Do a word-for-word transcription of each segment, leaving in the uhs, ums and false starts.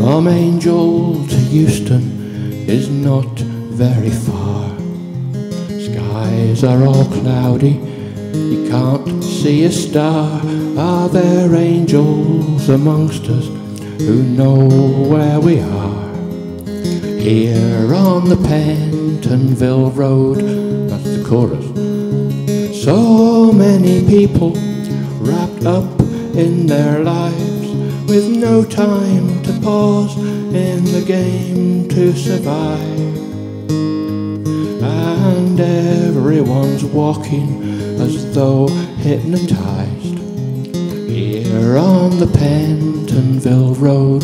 From Angel to Euston is not very far. Skies are all cloudy, you can't see a star. Are there angels amongst us who know where we are? Here on the Pentonville Road, that's the chorus. So many people wrapped up in their lives, with no time to pause in the game to survive. And everyone's walking as though hypnotized here on the Pentonville Road.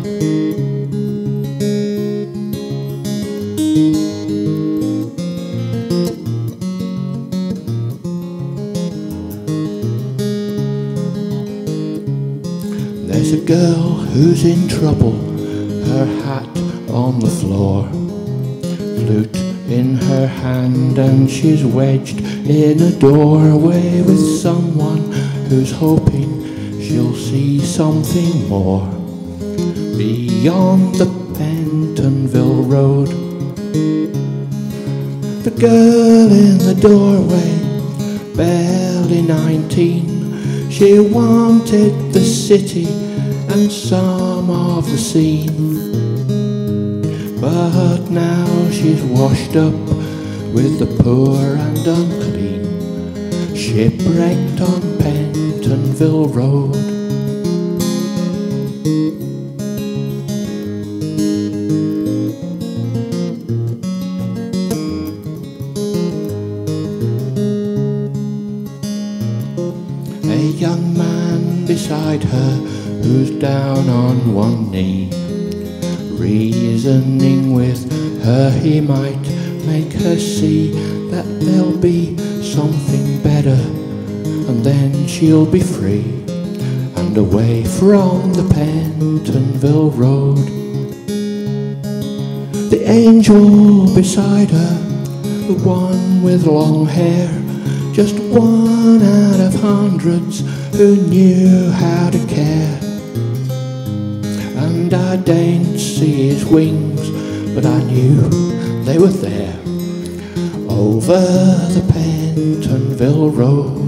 There's a girl who's in trouble, her hat on the floor, flute in her hand, and she's wedged in a doorway with someone who's hoping she'll see something more beyond the Pentonville Road. The girl in the doorway, barely nineteen, she wanted the city and some of the scene, but now she's washed up with the poor and unclean, shipwrecked on Pentonville Road. A young man beside her who's down on one knee, reasoning with her he might make her see that there'll be something better, and then she'll be free and away from the Pentonville Road. The angel beside her, the one with long hair, just one out of hundreds who knew how to care. And I didn't see his wings, but I knew they were there over the Pentonville Road.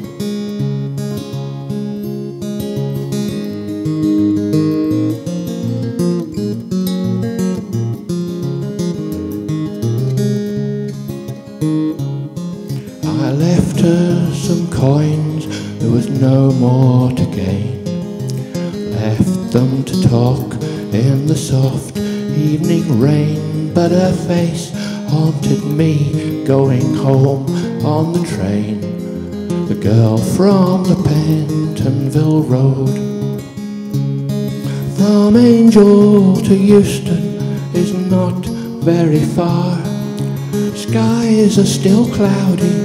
I left her some coins, there was no more to gain. Left them to talk in the soft evening rain, but her face haunted me going home on the train. The girl from the Pentonville Road. From Angel to Euston is not very far. Skies are still cloudy,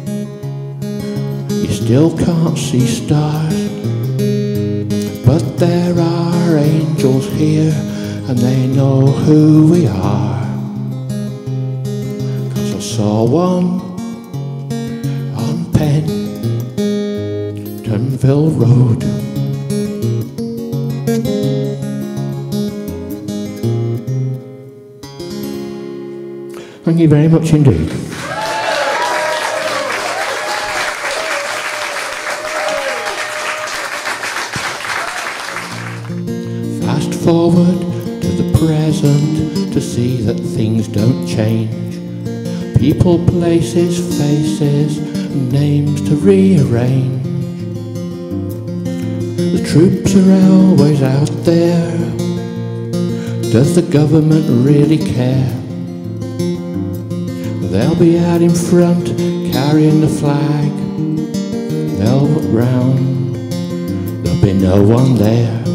you still can't see stars, but there are angels here and they know who we are. 'Cause I saw one on Pentonville Road. Thank you very much indeed. Fast forward to the present to see that things don't change. People, places, faces, and names to rearrange. The troops are always out there. Does the government really care? They'll be out in front carrying the flag. They'll look round, there'll be no one there.